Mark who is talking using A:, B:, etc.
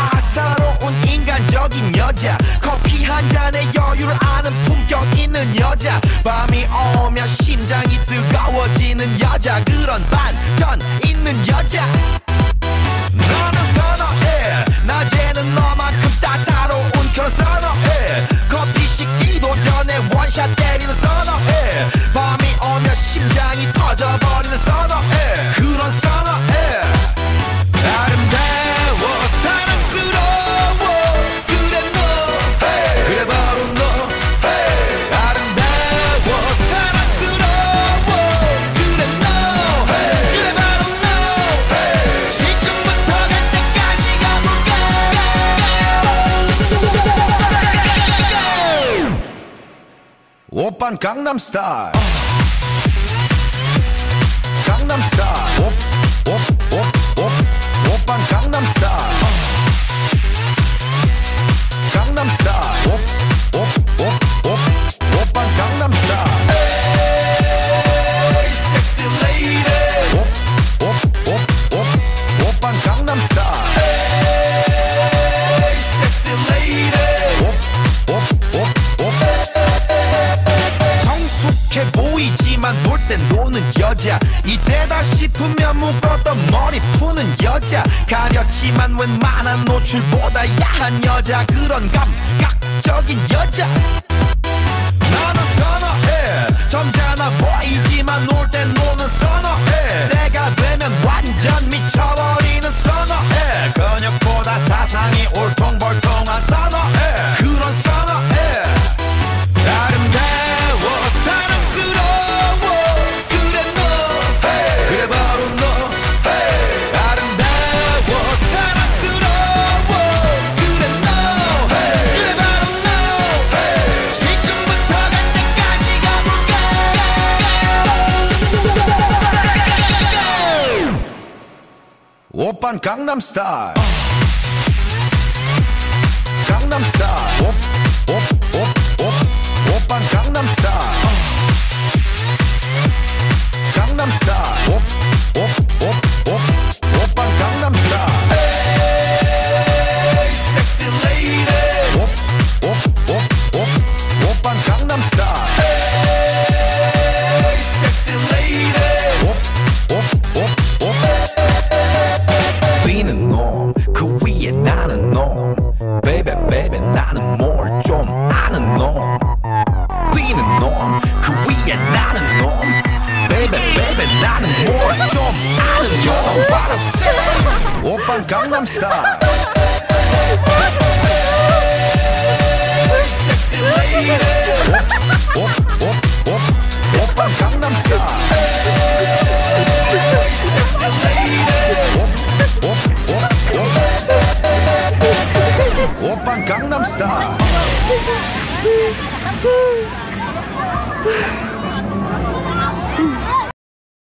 A: 따사로운 인간적인 여자, 커피 한 잔에 여유를 아는 품격 있는 여자, 밤이 오면 심장이 뜨거워지는 여자, 그런 반전 있는 여자. 너는 선어해, 낮에는 너만큼 따사로운 그런 선어해, 커피 식기도 전에 원샷 때리는 선어해, 밤이 오면 심장이 터져버리는 선어해, 그런 선어해. 아름다워 사랑스러워 그래 너, hey. 그래 바로 너, hey. 아름다워 사랑스러워 그래 너, hey. 그래 바로 너, hey. 지금부터 갈 때까지 가볼까. 오빤 강남스타일, 강남스타일, 오빤 강남스타일, 강남스타일, 오빤 강남스타일. Hey, sexy lady. 오빤 강남스타일. Hey, sexy lady. 성숙해 보이지만 놀 땐 노는 여자, 이때다 싶으면 묶었던 머리 푸는 여자, 가렸지만 웬만한 노출보다 야한 여자, 그런 감각적인 여자. 나는 선어해, 점잖아 보이지만 놀 땐 노는 선어해, 내가 되면 완전 미쳐버리는 선어해, 근육보다 사상이 울퉁불퉁한 선어해, 그런 선어해. 아름다워 사랑스러워 그래 너, hey. 그래 바로 너, hey. 아름다워 사랑스러워 그래 너, hey. 그래 바로 너, hey. 지금부터 갈 때까지 가볼까. 오빤 강남스타일, 강남스타일, 오빤 강남스타일, 강남스타일, 오빤 강남스타일. Hey, sexy lady. 오빤 강남스타일. Hey, sexy lady. 뛰는 놈, 그 위에 나는 놈, baby baby 나는 뭘 좀 아는 놈, 뛰는 놈, 그 위에 나는 놈, baby baby 나는 뭘 좀 아는 놈. 오빤 강남스타일. Sexy lady. 오빤 강남스타일. Sexy lady. 오빤 강남스타일.